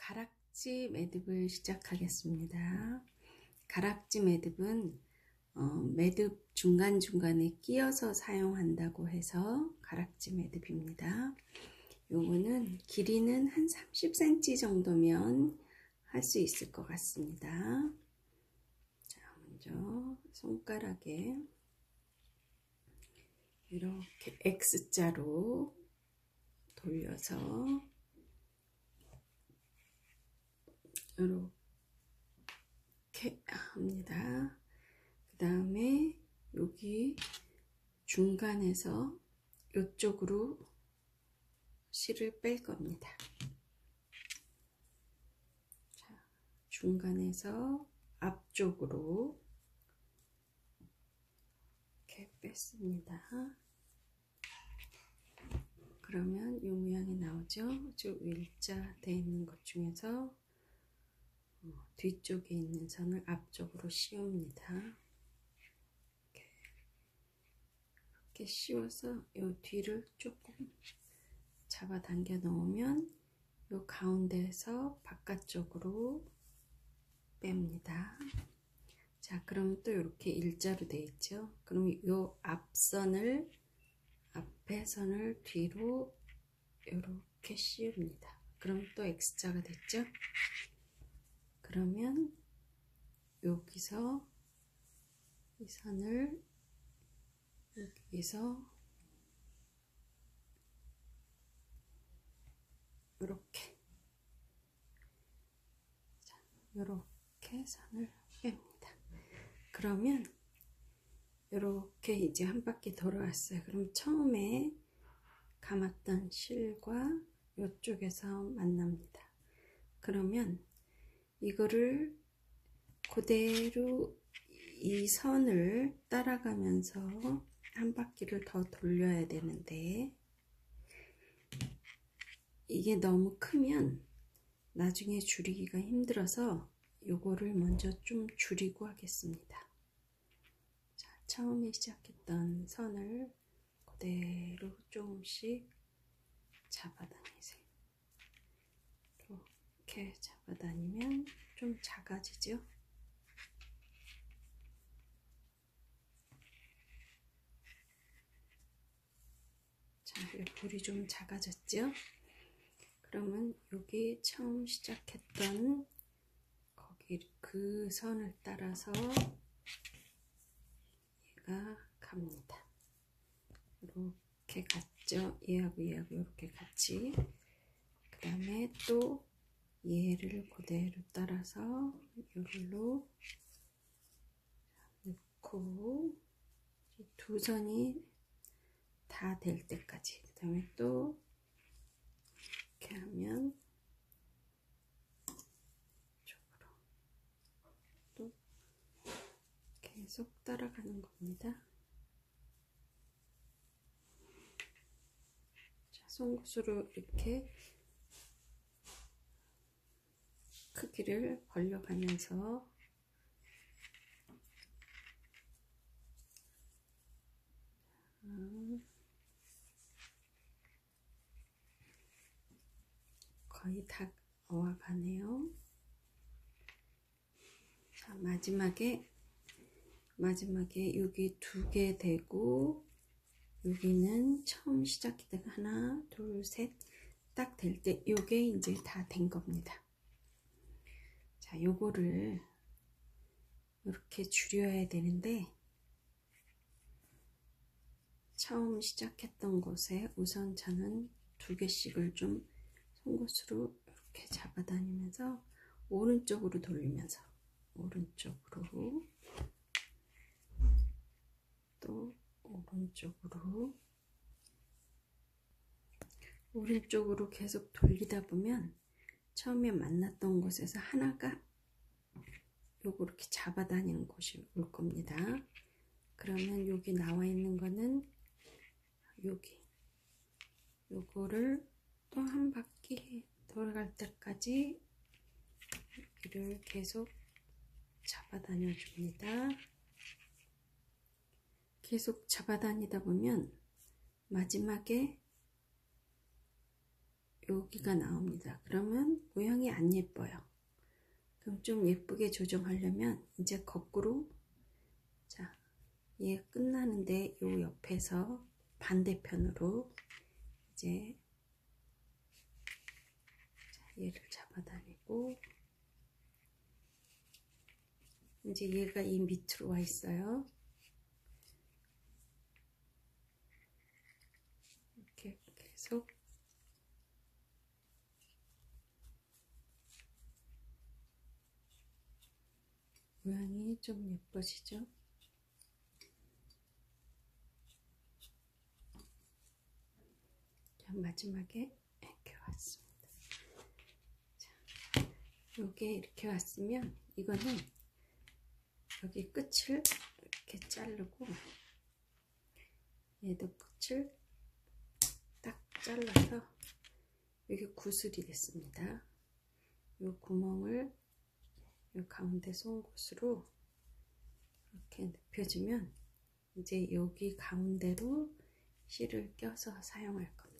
가락지 매듭을 시작하겠습니다. 가락지 매듭은 매듭 중간중간에 끼워서 사용한다고 해서 가락지 매듭입니다. 요거는 길이는 한 30cm 정도면 할 수 있을 것 같습니다. 자, 먼저 손가락에 이렇게 X자로 돌려서 이렇게 합니다. 그 다음에 여기 중간에서 이쪽으로 실을 뺄 겁니다. 자, 중간에서 앞쪽으로 이렇게 뺐습니다. 그러면 이 모양이 나오죠. 쭉 일자 되어 있는 것 중에서 뒤쪽에 있는 선을 앞쪽으로 씌웁니다. 이렇게 씌워서 이 뒤를 조금 잡아 당겨 놓으면 이 가운데에서 바깥쪽으로 뺍니다. 자, 그럼 또 이렇게 일자로 되어 있죠. 그럼 이 앞선을 앞에 선을 뒤로 이렇게 씌웁니다. 그럼 또 X자가 됐죠. 그러면 여기서 이 선을 여기서 이렇게 선을 뺍니다. 그러면 이렇게 이제 한 바퀴 돌아왔어요. 그럼 처음에 감았던 실과 이쪽에서 만납니다. 그러면 이거를 그대로 이 선을 따라가면서 한 바퀴를 더 돌려야 되는데 이게 너무 크면 나중에 줄이기가 힘들어서 요거를 먼저 좀 줄이고 하겠습니다. 자, 처음에 시작했던 선을 그대로 조금씩 잡아다니세요. 이렇게 잡아다니면 좀 작아지죠. 자, 볼이 좀 작아졌죠. 그러면 여기 처음 시작했던 거기 그 선을 따라서 얘가 갑니다. 이렇게 갔죠. 얘하고 이렇게 같이. 그 다음에 또 얘를 그대로 따라서 여기로 넣고 두 선이 다 될 때까지. 그 다음에 또 이렇게 하면 이쪽으로 또 계속 따라가는 겁니다. 자, 송곳으로 이렇게 크기를 벌려가면서 거의 다 와가네요. 자, 마지막에 여기 두 개 되고 여기는 처음 시작했던 하나, 둘, 셋 딱 될 때 요게 이제 다 된 겁니다. 자, 요거를 이렇게 줄여야 되는데 처음 시작했던 곳에 우선 저는 두 개씩을 좀 송곳으로 이렇게 잡아다니면서 오른쪽으로 돌리면서 오른쪽으로 또 오른쪽으로 계속 돌리다 보면 처음에 만났던 곳에서 하나가 요거 이렇게 잡아다니는 곳이 올 겁니다. 그러면 여기 나와 있는 거는 요거를 또 한 바퀴 돌아갈 때까지 여기를 계속 잡아다녀 줍니다. 계속 잡아다니다 보면 마지막에 여기가 나옵니다. 그러면 모양이 안 안 예뻐요. 그럼 좀 예쁘게 조정하려면 이제 거꾸로, 자, 얘 끝나는데 요 옆에서 반대편으로 이제 얘를 잡아다니고, 이제 얘가 이 밑으로 와 있어요. 이렇게 계속 모양이 좀 예뻐지죠? 자, 마지막에 이렇게 왔습니다. 자, 요게 이렇게 왔으면 이거는 여기 끝을 이렇게 자르고 얘도 끝을 딱 잘라서 여기 구슬이 됐습니다. 요 구멍을 요 가운데 송곳으로 이렇게 눕혀주면 이제 여기 가운데로 실을 껴서 사용할 겁니다.